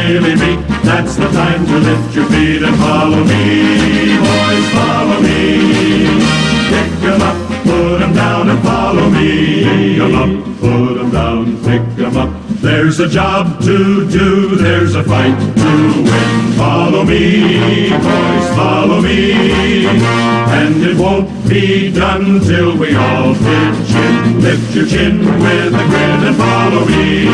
really meet, that's the time to lift your feet and follow me. Boys, follow me. Pick 'em up, put 'em down and follow me. Pick 'em up, put 'em down, pick 'em up. There's a job to do, there's a fight to win. Follow me, boys, follow me. And it won't be done till we all pitch in. Lift your chin with a grin and follow me.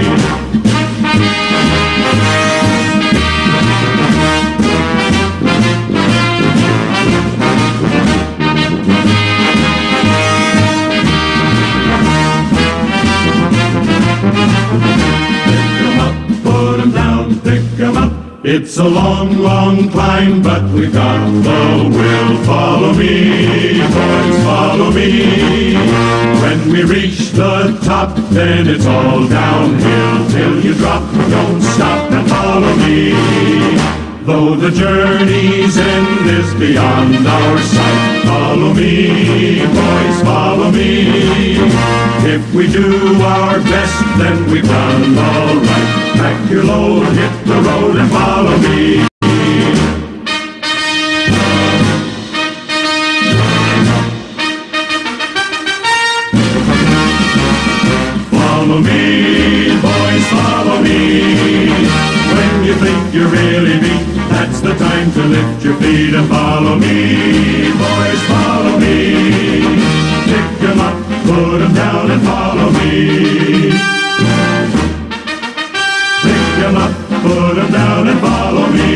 It's a long, long climb, but we've got the will. Follow me, boys, follow me. When we reach the top, then it's all downhill till you drop. Don't stop and follow me. Though the journey's end is beyond our sight, follow me, boys, follow me. If we do our best, then we've done all right. Pack your load, hit the road and follow me. Follow me, boys, follow me. When you think you're really beat, that's the time to lift your feet and follow me. Boys, follow me. Pick 'em up, put 'em down and follow me. Pick 'em up, put 'em down and follow me.